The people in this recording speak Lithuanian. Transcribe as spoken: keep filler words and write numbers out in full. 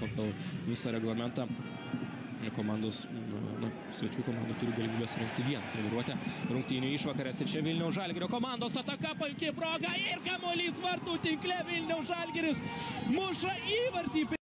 pagal visą reglamentą komandos, na, svečių komanda turi galimybės rungti vieną treniruotę rungtynių išvakarėse. Čia Vilniaus Žalgirio komandos ataka, puiki proga ir kamuolys vartų tinkle. Vilniaus Žalgiris muša įvartį.